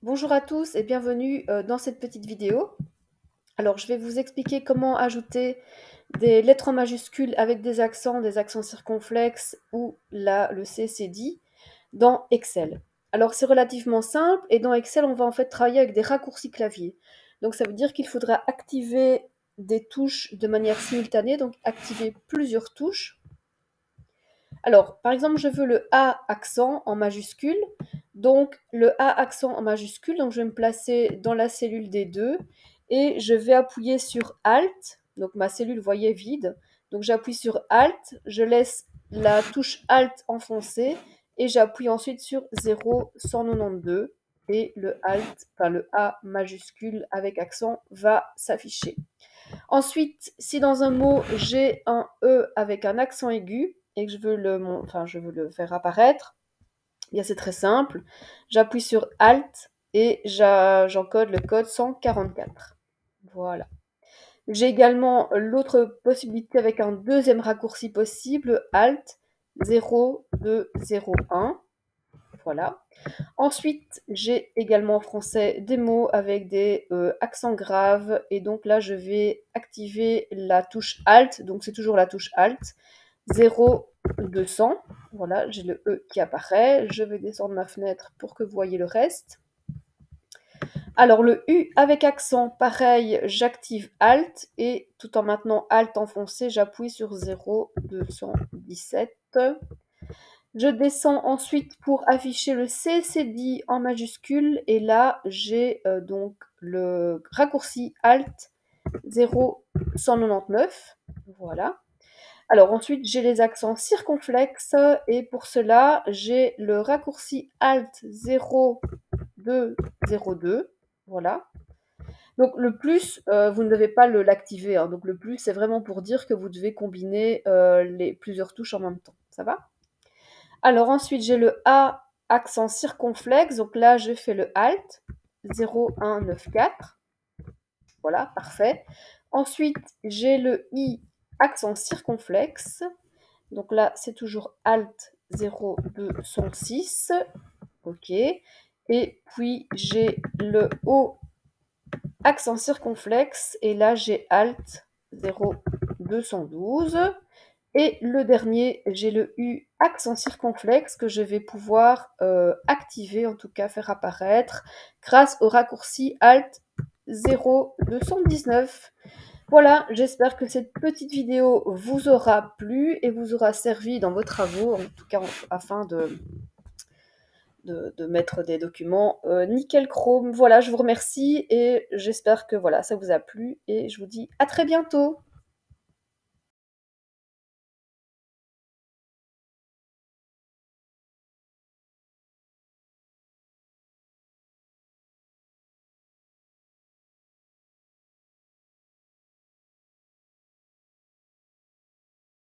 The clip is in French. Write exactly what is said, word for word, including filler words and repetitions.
Bonjour à tous et bienvenue euh, dans cette petite vidéo. Alors, je vais vous expliquer comment ajouter des lettres en majuscules avec des accents, des accents circonflexes ou la, le C C D dans Excel. Alors, c'est relativement simple et dans Excel, on va en fait travailler avec des raccourcis clavier. Donc, ça veut dire qu'il faudra activer des touches de manière simultanée, donc activer plusieurs touches. Alors, par exemple, je veux le A accent en majuscule. Donc, le A accent en majuscule, donc je vais me placer dans la cellule des deux et je vais appuyer sur Alt. Donc, ma cellule, vous voyez, vide. Donc, j'appuie sur Alt, je laisse la touche Alt enfoncée et j'appuie ensuite sur zéro cent quatre-vingt-douze et le Alt, enfin le A majuscule avec accent va s'afficher. Ensuite, si dans un mot j'ai un E avec un accent aigu et que je veux le, enfin, je veux le faire apparaître, eh bien c'est très simple. J'appuie sur Alt et j'encode le code cent quarante-quatre. Voilà. J'ai également l'autre possibilité avec un deuxième raccourci possible, Alt zéro deux zéro un. Voilà. Ensuite, j'ai également en français des mots avec des euh, accents graves. Et donc là, je vais activer la touche Alt. Donc c'est toujours la touche Alt. zéro deux cents. Voilà, j'ai le E qui apparaît. Je vais descendre ma fenêtre pour que vous voyez le reste. Alors le U avec accent, pareil, j'active Alt. Et tout en maintenant Alt enfoncé, j'appuie sur zéro deux cent dix-sept. Je descends ensuite pour afficher le C C D en majuscule et là j'ai euh, donc le raccourci Alt zéro cent quatre-vingt-dix-neuf. Voilà. Alors ensuite j'ai les accents circonflexes et pour cela j'ai le raccourci Alt zéro deux zéro deux. Voilà. Donc le plus, euh, vous ne devez pas l'activer. Hein. Donc le plus, c'est vraiment pour dire que vous devez combiner euh, les plusieurs touches en même temps. Ça va? Alors ensuite, j'ai le A accent circonflexe. Donc là, je fais le Alt zéro un neuf quatre. Voilà, parfait. Ensuite, j'ai le I accent circonflexe. Donc là, c'est toujours Alt zéro deux cent six. OK. Et puis, j'ai le O accent circonflexe. Et là, j'ai Alt zéro deux cent douze. Et le dernier, j'ai le U accent circonflexe que je vais pouvoir euh, activer, en tout cas faire apparaître, grâce au raccourci Alt zéro deux cent dix-neuf. Voilà, j'espère que cette petite vidéo vous aura plu et vous aura servi dans vos travaux, en tout cas afin de, de, de mettre des documents euh, nickel chrome. Voilà, je vous remercie et j'espère que voilà, ça vous a plu et je vous dis à très bientôt.